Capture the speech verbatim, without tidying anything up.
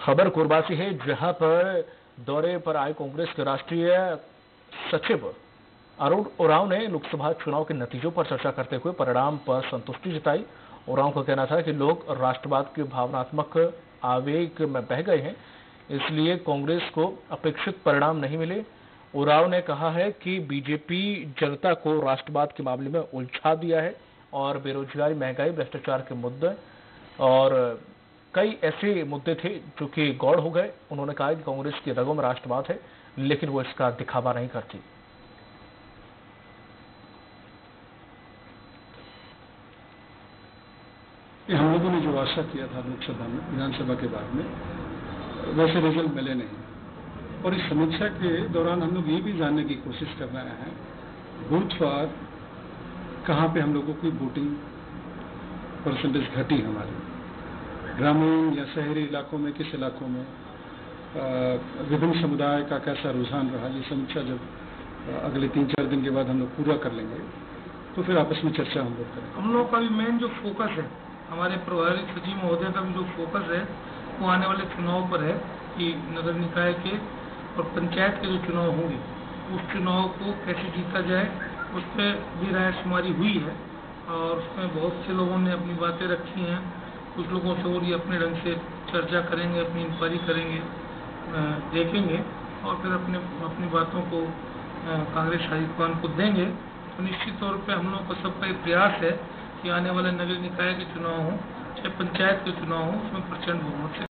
खबर कोरबा से है, जहां पर दौरे पर आए कांग्रेस के राष्ट्रीय सचिव अरुण उरांव ने लोकसभा चुनाव के नतीजों पर चर्चा करते हुए परिणाम पर संतुष्टि जताई। उरांव का कहना था कि लोग राष्ट्रवाद के भावनात्मक आवेग में बह गए हैं, इसलिए कांग्रेस को अपेक्षित परिणाम नहीं मिले। उरांव ने कहा है कि बीजेपी जनता को राष्ट्रवाद के मामले में उलझा दिया है और बेरोजगारी, महंगाई, भ्रष्टाचार के मुद्दे और कई ऐसे मुद्दे थे जो कि गौड़ हो गए। उन्होंने कहा कि कांग्रेस की रगों में राष्ट्रवाद है, लेकिन वो इसका दिखावा नहीं करती। हम लोगों ने जो आशा किया था लोकसभा में, विधानसभा के बाद में, वैसे रिजल्ट मिले नहीं। और इस समीक्षा के दौरान हम लोग ये भी जानने की कोशिश कर रहे हैं बूथवार कहाँ पे हम लोगों की वोटिंग परसेंटेज घटी हमारी, ग्रामीण या शहरी इलाकों में, किस इलाकों में, विभिन्न समुदाय का कैसा रुझान रहा। ये समीक्षा जब अगले तीन चार दिन के बाद हम लोग पूरा कर लेंगे तो फिर आपस में चर्चा हम लोग करेंगे। हम लोग का भी मेन जो फोकस है, हमारे प्रभारी सचिव महोदय का भी जो फोकस है वो आने वाले चुनाव पर है कि नगर निकाय के और पंचायत के जो चुनाव होंगे उस चुनाव को कैसे जीता जाए, उस पर भी रायशुमारी हुई है और उसमें बहुत से लोगों ने अपनी बातें रखी हैं। कुछ लोगों से और ये अपने ढंग से चर्चा करेंगे, अपनी इंक्वायरी करेंगे, देखेंगे और फिर अपने अपनी बातों को कांग्रेस हाईकमान को देंगे। तो निश्चित तौर पे हम लोगों का सबका एक प्रयास है कि आने वाले नगर निकाय के चुनाव हों चाहे पंचायत के चुनाव हों, उसमें प्रचंड बहुमत से